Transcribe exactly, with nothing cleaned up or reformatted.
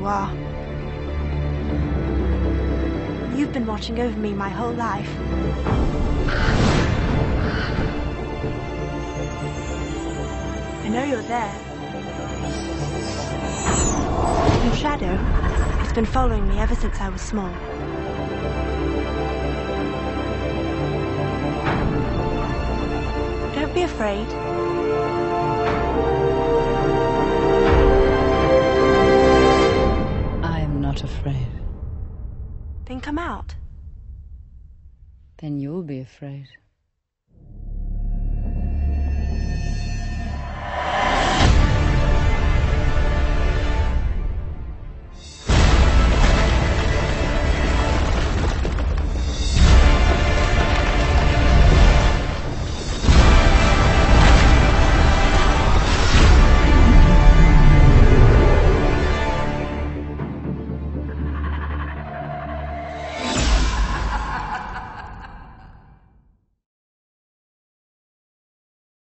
you are. You've been watching over me my whole life. I know you're there. Your shadow has been following me ever since I was small. Don't be afraid. I'm not afraid. Then come out. Then you'll be afraid.